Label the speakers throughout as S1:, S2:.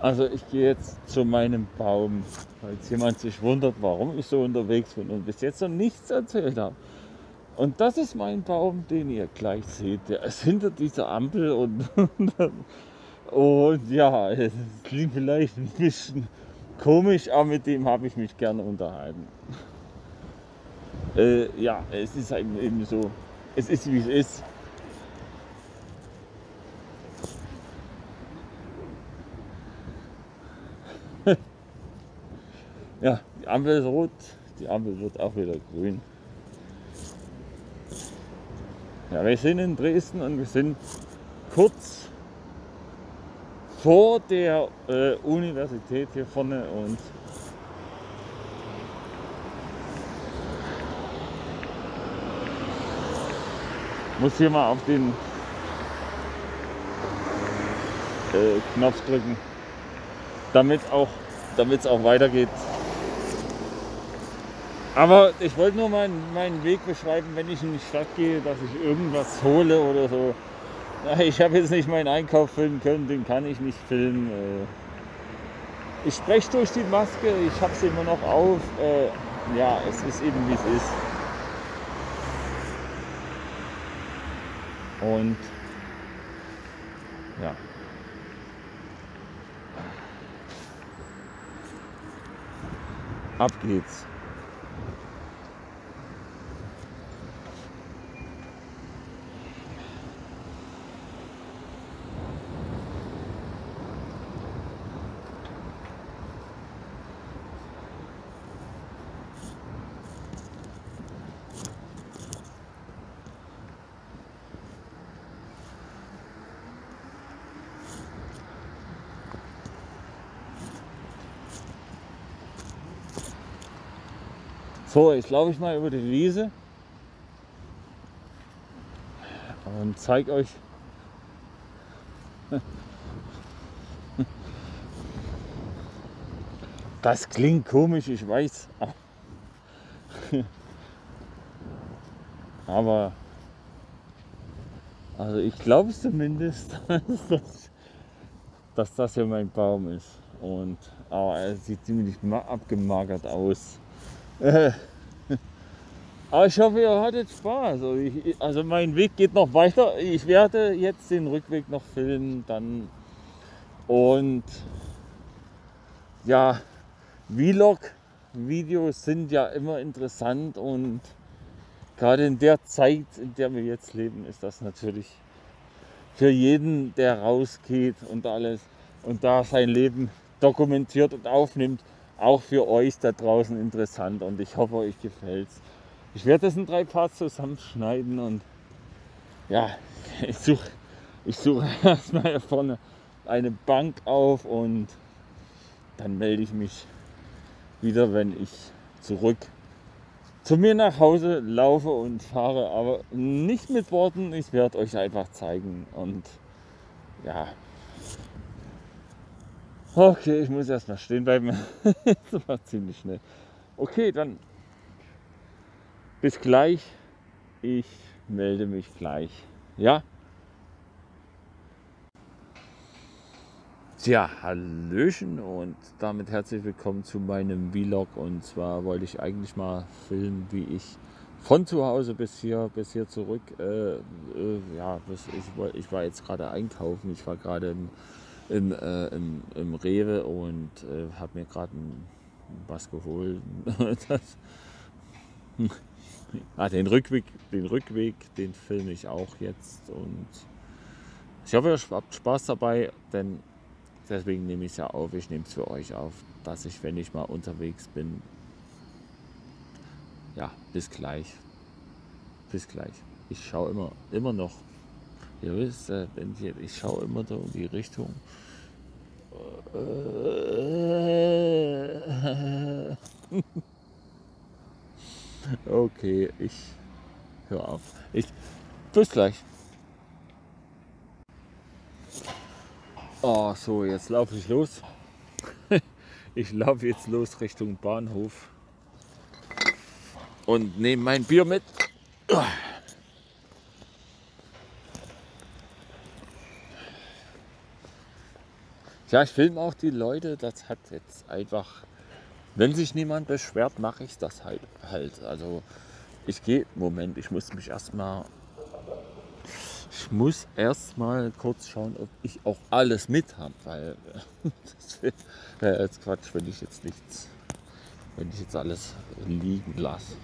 S1: Also ich gehe jetzt zu meinem Baum, falls jemand sich wundert, warum ich so unterwegs bin und bis jetzt noch nichts erzählt habe. Und das ist mein Baum, den ihr gleich seht. Der ist hinter dieser Ampel und ja, es klingt vielleicht ein bisschen komisch, aber mit dem habe ich mich gerne unterhalten. Ja, es ist eben so, es ist wie es ist. Ja, die Ampel ist rot, die Ampel wird auch wieder grün. Ja, wir sind in Dresden und wir sind kurz vor der Universität hier vorne und muss hier mal auf den Knopf drücken, damit es auch weitergeht. Aber ich wollte nur meinen Weg beschreiben, wenn ich in die Stadt gehe, dass ich irgendwas hole oder so. Ich habe jetzt nicht meinen Einkauf filmen können, den kann ich nicht filmen. Ich spreche durch die Maske, ich habe sie immer noch auf. Ja, es ist eben wie es ist. Und ja. Ab geht's. So, jetzt laufe ich mal über die Wiese und zeige euch das klingt komisch, ich weiß, aber also ich glaube es zumindest, dass das hier mein Baum ist. Und aber er sieht ziemlich abgemagert aus. Aber ich hoffe, ihr hattet Spaß. Also mein Weg geht noch weiter. Ich werde jetzt den Rückweg noch filmen dann. Und ja, Vlog-Videos sind ja immer interessant und gerade in der Zeit, in der wir jetzt leben, ist das natürlich für jeden, der rausgeht und alles und da sein Leben dokumentiert und aufnimmt, auch für euch da draußen interessant und ich hoffe, euch gefällt's. Ich werde das in 3 Parts zusammenschneiden und ja, ich suche erstmal hier vorne eine Bank auf und dann melde ich mich wieder, wenn ich zurück zu mir nach Hause laufe und fahre, aber nicht mit Worten, ich werde euch einfach zeigen und ja. Okay, ich muss erstmal stehen bleiben. Das war ziemlich schnell. Okay, dann bis gleich. Ich melde mich gleich. Ja? Tja, Hallöchen und damit herzlich willkommen zu meinem Vlog. Und zwar wollte ich eigentlich mal filmen, wie ich von zu Hause bis hier zurück. Ja, ich war jetzt gerade einkaufen. Ich war gerade im Rewe und habe mir gerade was geholt. Den Rückweg, den filme ich auch jetzt. Und ich hoffe, ihr habt Spaß dabei, denn deswegen nehme ich es ja auf. Ich nehme es für euch auf, dass ich, wenn ich mal unterwegs bin, ja, bis gleich. Bis gleich. Ich schaue immer noch. Ihr wisst, ich schaue immer so in die Richtung. Okay, ich höre auf. Bis gleich. Oh, so, jetzt laufe ich los. Ich laufe jetzt los Richtung Bahnhof und nehme mein Bier mit. Ich Ja, ich filme auch die Leute, das hat jetzt einfach, wenn sich niemand beschwert, mache ich das halt. Also ich gehe, Moment, ich muss erstmal kurz schauen, ob ich auch alles mit habe, weil das wäre jetzt Quatsch, wenn ich jetzt alles liegen lasse.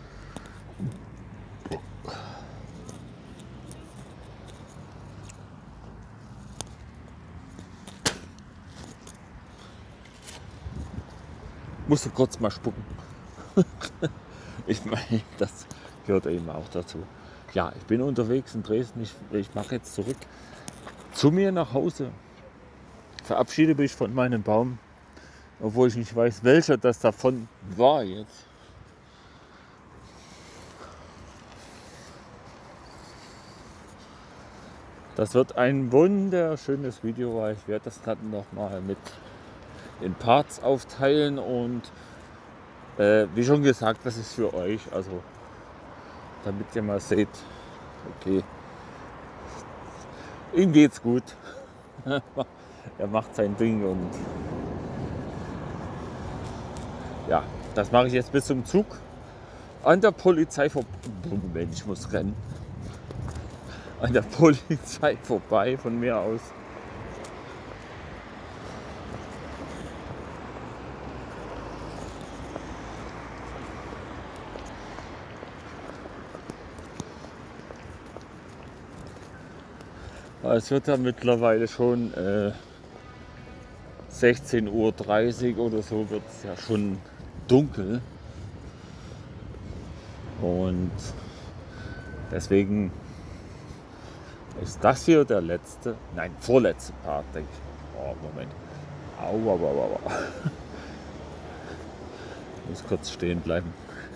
S1: Musste kurz mal spucken. Ich meine, das gehört eben auch dazu. Ja, ich bin unterwegs in Dresden. Ich mache jetzt zurück zu mir nach Hause. Verabschiede mich von meinem Baum, obwohl ich nicht weiß, welcher das davon war jetzt. Das wird ein wunderschönes Video, weil ich werde das dann nochmal mit in Parts aufteilen und wie schon gesagt, das ist für euch, also damit ihr mal seht, okay, ihm geht's gut, er macht sein Ding und ja, das mache ich jetzt bis zum Zug an der Polizei vorbei. Moment, ich muss rennen. An der Polizei vorbei von mir aus. Es wird ja mittlerweile schon 16:30 Uhr oder so, wird es ja schon dunkel. Und deswegen ist das hier der vorletzte Part, denke ich. Oh, Moment. Au. Ich muss kurz stehen bleiben.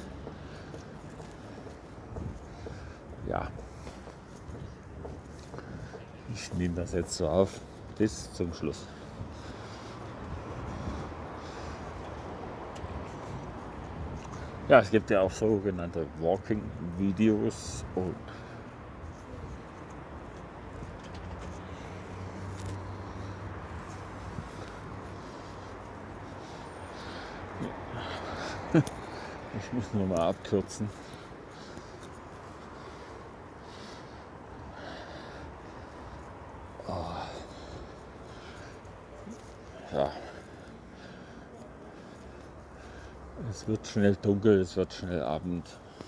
S1: Ja. Ich nehme das jetzt so auf bis zum Schluss. Ja, es gibt ja auch sogenannte Walking-Videos und ich muss nur mal abkürzen. Ja. Es wird schnell dunkel, es wird schnell Abend.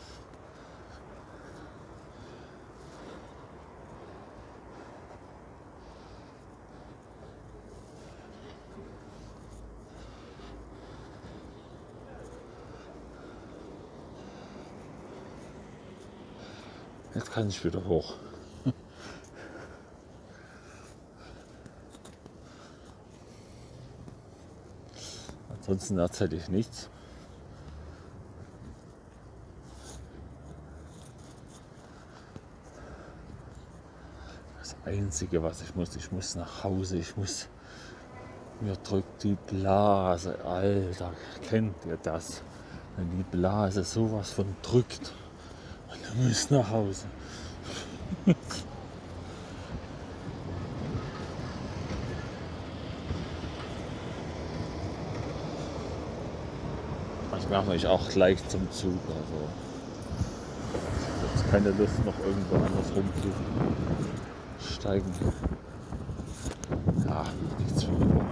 S1: Jetzt kann ich wieder hoch. Ansonsten erzähle ich nichts. Das Einzige, was ich muss nach Hause, mir drückt die Blase. Alter, kennt ihr das? Wenn die Blase sowas von drückt und du musst nach Hause. Ich mache mich auch gleich zum Zug. Also ich habe jetzt keine Lust, noch irgendwo anders rumzusteigen. Ja, nichts für immer.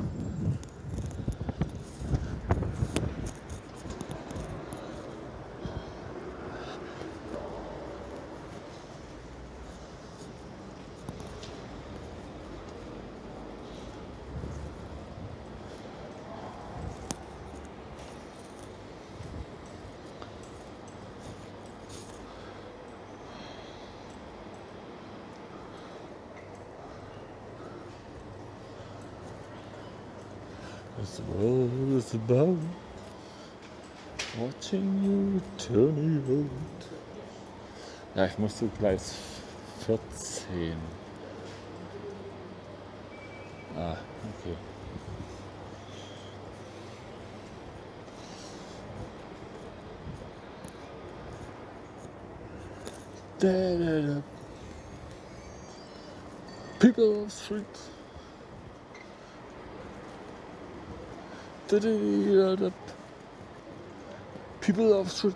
S1: This world is about watching you turn out. Ja, ich muss zu Gleis 14. Ah, okay. People of Street. People of Shit.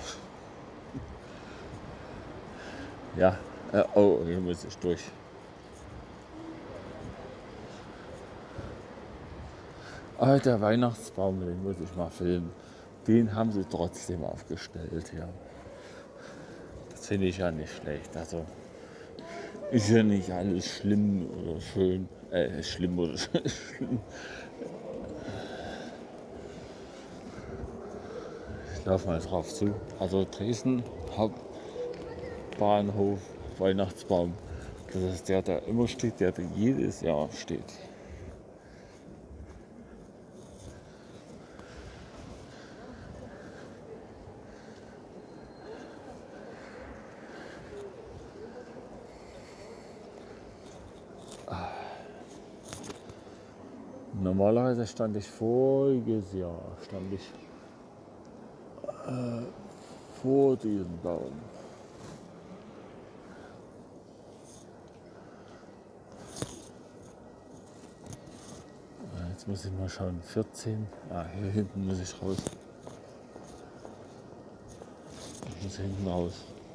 S1: Ja, oh, hier muss ich durch. Ah, der Weihnachtsbaum, den muss ich mal filmen. Den haben sie trotzdem aufgestellt, ja. Das finde ich ja nicht schlecht. Also ist ja nicht alles schlimm oder schön. Schlimm oder schlimm. Ich laufe mal drauf zu. Also Dresden, Hauptbahnhof, Weihnachtsbaum. Das ist der, der immer steht, der jedes Jahr steht. Normalerweise stand ich voriges Jahr vor diesem Baum. Jetzt muss ich mal schauen, 14. Hier hinten muss ich raus. Ich muss hinten raus.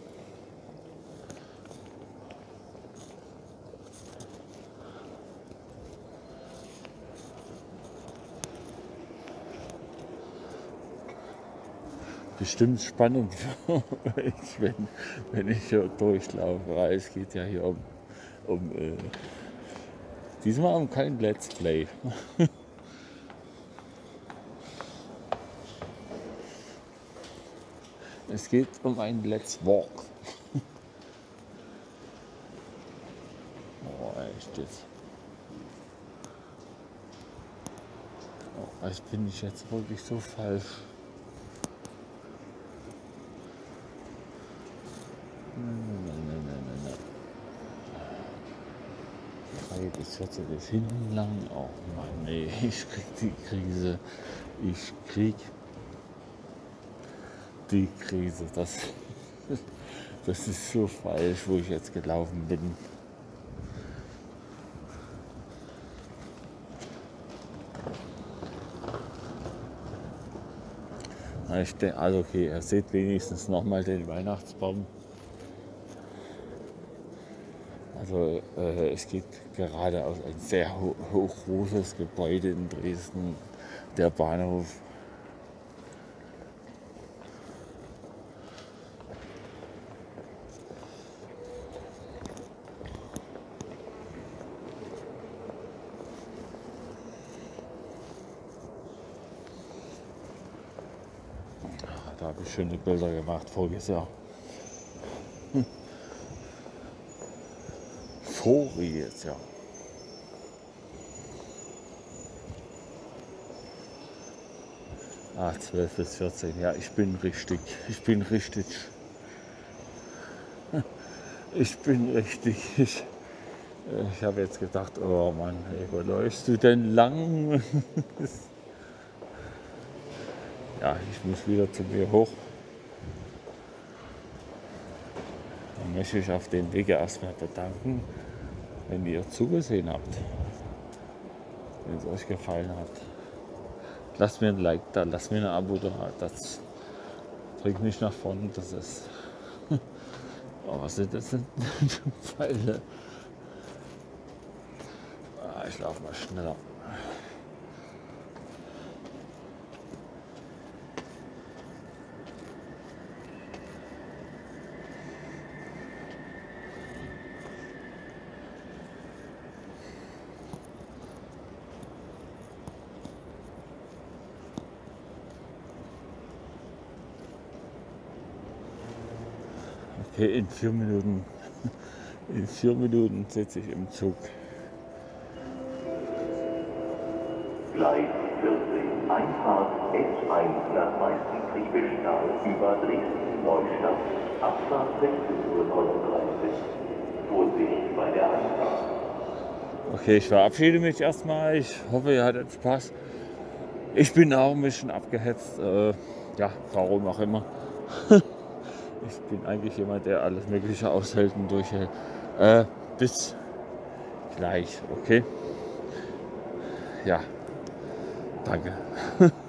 S1: Bestimmt spannend für euch, wenn ich hier durchlaufe. Weil es geht ja hier diesmal um kein Let's Play. Es geht um ein Let's Walk. Oh, echt jetzt. Oh, ich bin nicht jetzt wirklich so falsch. Nein. 3 bis 14 ist hinten lang. Oh Mann, ey, ich krieg die Krise. Ich krieg die Krise. Das ist so falsch, wo ich jetzt gelaufen bin. Also okay, ihr seht wenigstens nochmal den Weihnachtsbaum. Also es geht geradeaus ein sehr hochgroßes Gebäude in Dresden, der Bahnhof. Da habe ich schöne Bilder gemacht voriges Jahr. Voriges Jahr. Ah, 12 bis 14. Ja, ich bin richtig. Ich habe jetzt gedacht, oh Mann, ey, wo läufst du denn lang? Ja, ich muss wieder zu mir hoch. Dann möchte ich auf dem Wege erstmal bedanken, wenn ihr zugesehen habt. Wenn es euch gefallen hat. Lasst mir ein Like da, lasst mir ein Abo da. Das bringt mich nach vorne. Das ist. Oh, was sind das denn für Pfeile? Ich laufe mal schneller. Okay, in 4 Minuten sitze ich im Zug.
S2: Gleis 14, Einfahrt S1 nach Weißen-Friedrichsthal über Dresden-Neustadt, Abfahrt 16:39 Uhr. Vorsicht bei der Einfahrt.
S1: Okay, ich verabschiede mich erstmal. Ich hoffe, ihr hattet Spaß. Ich bin auch ein bisschen abgehetzt. Ja, warum auch immer. Ich bin eigentlich jemand, der alles Mögliche aushält und durchhält. Bis gleich, okay? Ja, Danke.